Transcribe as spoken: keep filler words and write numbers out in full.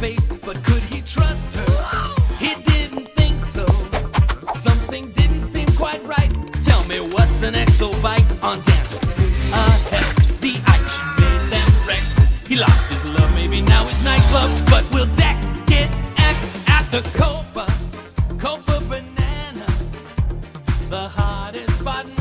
face, but could he trust her? He didn't think so. Something didn't seem quite right. Tell me what's an exobite on dance? A hex, the action made them wreck. He lost his love, maybe now his nightclub, but will Deck get X at the Copa, Copabanana, the hottest spot in